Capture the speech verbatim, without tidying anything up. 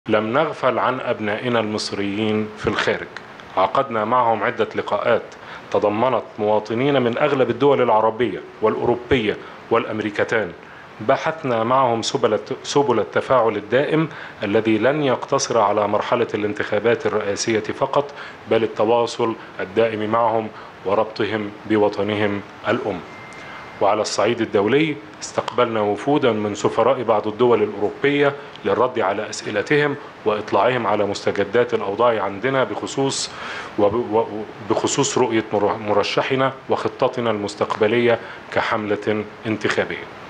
لم نغفل عن أبنائنا المصريين في الخارج. عقدنا معهم عدة لقاءات تضمنت مواطنين من أغلب الدول العربية والأوروبية والأمريكتان. بحثنا معهم سبل سبل التفاعل الدائم الذي لن يقتصر على مرحلة الانتخابات الرئاسية فقط، بل التواصل الدائم معهم وربطهم بوطنهم الأم. وعلى الصعيد الدولي استقبلنا وفودا من سفراء بعض الدول الأوروبية للرد على أسئلتهم وإطلاعهم على مستجدات الأوضاع عندنا بخصوص وبخصوص رؤية مرشحنا وخطتنا المستقبلية كحملة انتخابية.